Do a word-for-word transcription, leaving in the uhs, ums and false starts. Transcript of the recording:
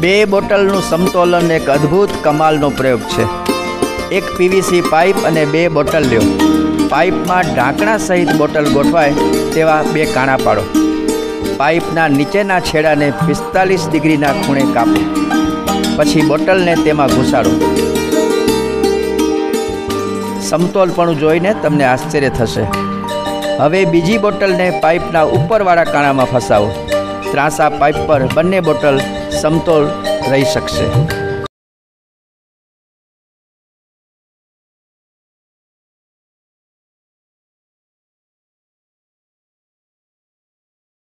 બે બોટલનું સમતોલન એક અદ્ભુત કમાલનો પ્રયોગ છે। એક પીવીસી પાઇપ અને બે બોટલ લ્યો। પાઇપમાં ઢાંકણા સહિત બોટલ ગોઠવાય તેવા બે કાણા પાડો। પાઇપના નીચેના છેડાને પિસ્તાલીસ ડિગ્રીના ખૂણે કાપો। પછી બોટલને તેમાં ઘૂસાડો। સમતોલપણું જોઈને તમને આશ્ચર્ય થશે। હવે બીજી બોટલને પાઇપના ઉપરવાળા કાણામાં ફસાવો। ત્રાંસા પાઇપ પર બંને બોટલ સમતોલ રહી શકશે।